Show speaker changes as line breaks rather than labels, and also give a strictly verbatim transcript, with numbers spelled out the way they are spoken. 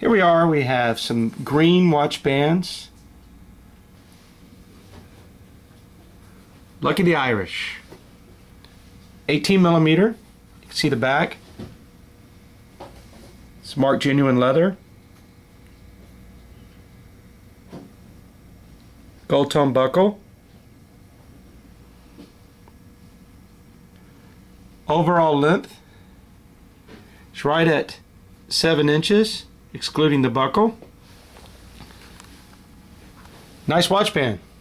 Here we are, we have some green watch bands. Lucky the Irish. eighteen millimeter. You can see the back. It's marked genuine leather. Gold tone buckle. Overall length is right at seven inches, excluding the buckle. Nice watch band.